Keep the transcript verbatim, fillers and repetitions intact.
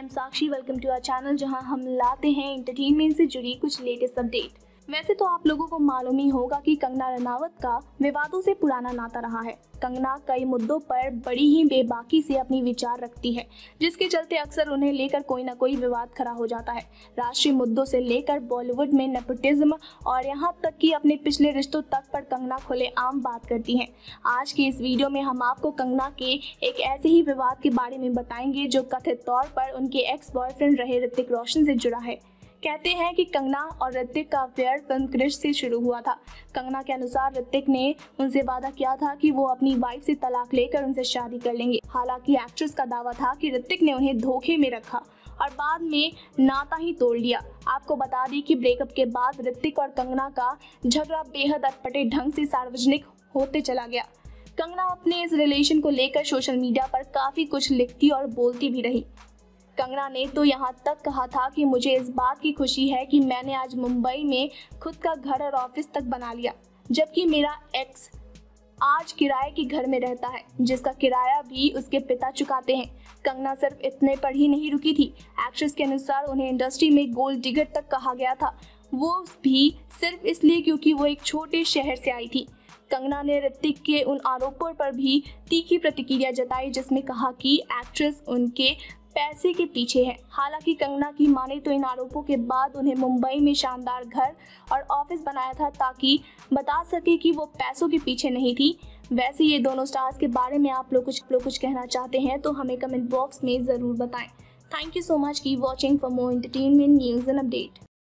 M Sakshi, welcome to our channel जहां हम लाते हैं एंटरटेनमेंट से जुड़ी कुछ लेटेस्ट अपडेट। वैसे तो आप लोगों को मालूम ही होगा कि कंगना रनावत का विवादों से पुराना नाता रहा है। कंगना कई मुद्दों पर बड़ी ही बेबाकी से अपनी विचार रखती है, जिसके चलते अक्सर उन्हें लेकर कोई ना कोई विवाद खड़ा हो जाता है। राष्ट्रीय मुद्दों से लेकर बॉलीवुड में नेपोटिज्म और यहाँ तक कि अपने पिछले रिश्तों तक पर कंगना खुलेआम बात करती हैं। आज की इस वीडियो में हम आपको कंगना के एक ऐसे ही विवाद के बारे में बताएंगे जो कथित तौर पर उनके एक्स बॉयफ्रेंड रहे ऋतिक रोशन से जुड़ा है। कहते हैं कि कंगना और ऋतिक का अफेयर फिल्म क्रिश से शुरू हुआ था। कंगना के अनुसार ऋतिक ने उनसे वादा किया था कि वो अपनी वाइफ से तलाक लेकर उनसे शादी कर लेंगे। हालांकि एक्ट्रेस का दावा था कि ऋतिक ने उन्हें धोखे में रखा और बाद में नाता ही तोड़ लिया। आपको बता दी कि ब्रेकअप के बाद ऋतिक और कंगना का झगड़ा बेहद अटपटे ढंग से सार्वजनिक होते चला गया। कंगना अपने इस रिलेशन को लेकर सोशल मीडिया पर काफी कुछ लिखती और बोलती भी रही। कंगना ने तो यहाँ तक कहा था कि मुझे इस बात की खुशी है कि मैंने आज मुंबई में खुद का घर और ऑफिस तक बना लिया, जबकि मेरा एक्स आज किराए के घर में रहता है, जिसका किराया भी उसके पिता चुकाते हैं। कंगना सिर्फ इतने पर ही नहीं रुकी थी। एक्ट्रेस के अनुसार उन्हें इंडस्ट्री में गोल्ड डिगर तक कहा गया था, वो भी सिर्फ इसलिए क्योंकि वो एक छोटे शहर से आई थी। कंगना ने ऋतिक के उन आरोपों पर भी तीखी प्रतिक्रिया जताई, जिसमें कहा कि एक्ट्रेस उनके पैसे के पीछे है। हालांकि कंगना की माने तो इन आरोपों के बाद उन्हें मुंबई में शानदार घर और ऑफिस बनाया था ताकि बता सके कि वो पैसों के पीछे नहीं थी। वैसे ये दोनों स्टार्स के बारे में आप लोग कुछ लोग कुछ कहना चाहते हैं तो हमें कमेंट बॉक्स में ज़रूर बताएं। थैंक यू सो मच की watching for more entertainment news and update.